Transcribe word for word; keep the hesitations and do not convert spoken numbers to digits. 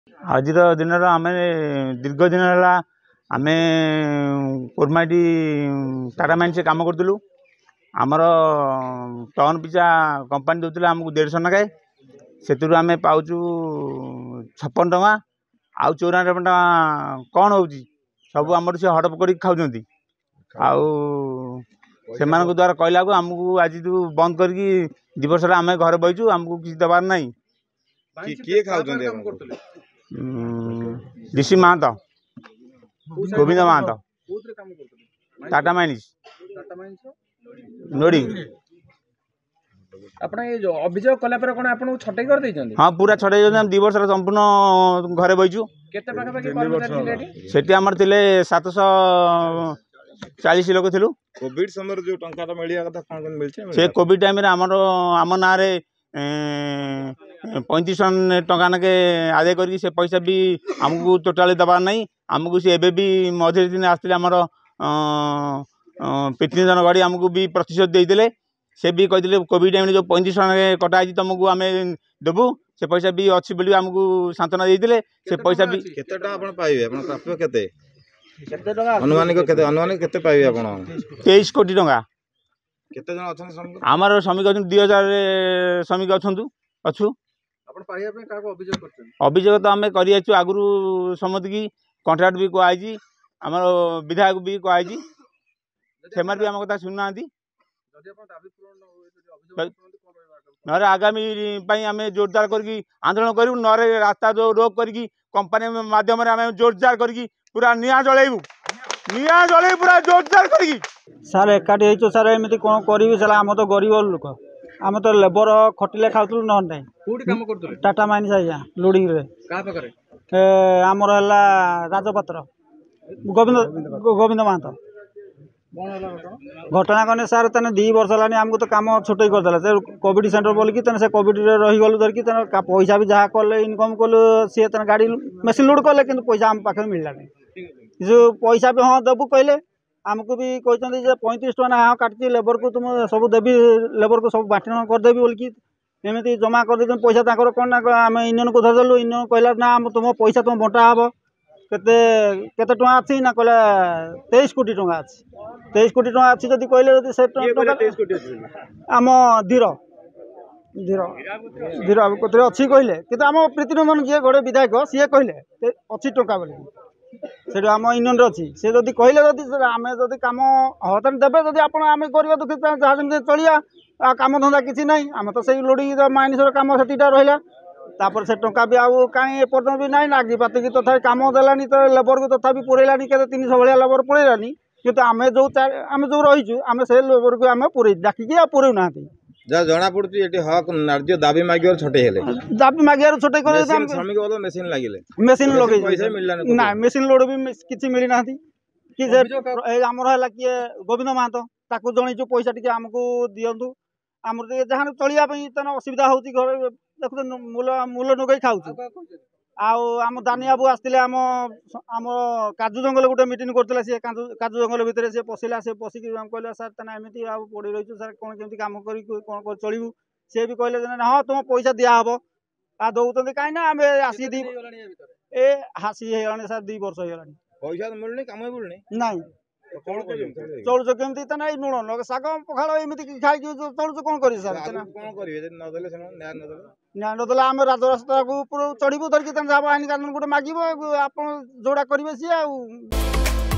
आज दिन आम दीर्घ दिन है आम कोरमाटी टाटा माइंस कम करूँ आमर टन पिछा कंपानी दूसरे आमको डेढ़ नागे से आम पाचु छप्पन टका आउ चौरानबे टका कौन हो सब आम से हड़प कर खाऊँ से द्वारा कहला को आमको आज बंद कर दिवस आम घर बहीचु आमको किसी दबार ना किए ऋषि महंत गोविंद महंत टाटा माइंस नोडी अभियोग कला कौन आपको छटई कर देइछन्ती? हाँ पूरा छटई दी वर्ष संपूर्ण घरे बहीचु से आमर थे सात सौ चालीस लोक थिलु कोविड समय जो टंका मिलिया कथा कोन कोन मिलছে से कोविड टाइम रे हमर आम ना रे पैंतीस टका नाके आदाय कर से पैसा भी आमको टोटाली दबार नहीं आमको सी एबे भी मझे दिन आसते आमर पितृ जन गाड़ी आमको भी प्रतिशत देते से भी कहते कोविड टाइम जो पैंतीस टका कटाई तुमको आम देबू से पैसा भी अच्छी बोली आमको सांत्वना देते से पैसा भी केते टका आपण पाइबे आपण प्राप्य केते अनुमानिक केते अनुमानिक केते पाइबे आपण तेईस कोटी टका केते जन अछन श्रमिक आमर श्रमिक अछन दो हज़ार श्रमिक अछंतु अछु आपण पाइया पे काको अभियोग करछन अभियोग तो आम करियाछु आगुरु समझ की कॉन्ट्रैक्ट भी कहई आमर विधायक भी कहई सेमर भी आम कथा सुनना ना आगामी आम जोरदार करके आंदोलन करूँ ना रास्ता जो रोक करके कंपनी माध्यम आम जोरदार करके पूरा निया जलैबू निया जलै पूरा जोरदार करके सार एकाठी हो सार एमती कौन करी सार आम तो गरीब लोक आम तो लेबर खटिले खाऊ ना टाटा माइंस आज्ञा लोडिंग आमर है राजपात्र गोविंद गोविंद महंत घटना कने सार तेने दी वर्ष है आमको तो कम छोटे करदेला से कोविड सेंटर बोलिकी से कोविड रहीगलु धरिकी पैसा भी जहाँ कले इनकम कलु सी गाड़ी मेसीन लोड कले कि पैसा आम पाखे मिलला नहीं जो पैसा भी हाँ देबू कहले आमको भी कहते पैंतीस टका हाँ काटती लेबर को तुम सब देवी लेबर को सब बांटन करदेवी बोलिकी एमती जमा कर पैसा ताकर कौन ना आम यूनियन को धरदेलु यूनियन कहला ना तुम पैसा तुम बंटा हे केते केते टका अच्छी ना कहले तेईस कोटी टका अच्छी तेईस कोटी टका अच्छी जब कहले से आम धीर धीर धीर कतरे अच्छी कहले कि आम प्रीतिरंजन जी गोटे विधायक सी कहले अच्छी टका बोली से आम यूनियन अच्छी सी जब कहले जब आम जब कम हतान देवे जब आप गरीब दुखी जहाँ जमी चलिया कम धंदा किसी ना आम तो से लोडिंग माइनिस कम से रहा तापर से टंका भी आउ कहीं एपर्तन भी ना नागी पाती तथा कम देलानी तो लेबर को तथा पुरेलानी के तीन सौ भाया लेबर पुरेलानी कि आम जो आम जो रहीचु आम से लेबर को आम पुरे डाकिकी आ पुरे ना जहाँ जना पड़ुची एटी हक नार्य दाबी मागियार छोटे हेले दाबी मागियार छोटे करे श्रमिक वाला मशीन लागिले मशीन लगे पैसा मिलला ना मशीन लोड भी किछि मिली ना कि जे हमर हला कि गोविंद महंत ताकू जणीचु पैसा टिके हमको दियंतु हमर जहाँ चलिया तने असुविधा होची घर देखु मूल मूल नगई खाऊ आम दानी बाबू आसते आम आम काजू जंगल गोटे मीटिंग करते सी काजू जंगल भितर से पशिला से पशिक कहला सार तेना एमती आ पड़ी रही सार कौन केमती काम कर कौन चलू सी भी कहले हाँ तुम पैसा दिहब आ दौरान कहीं ना आम आसी दी ए हासी है सार दी वर्ष हो पैसा मिलनी कम मिलनी ना चलुच केमती तना लुण शाग पखाड़ एमती खाई चलुच कौन कर न्याय नदेला आम राजरास्ता को चढ़ू धरिकी आईन कानून गोटे मागिब आप जोड़ा करेंगे सी आ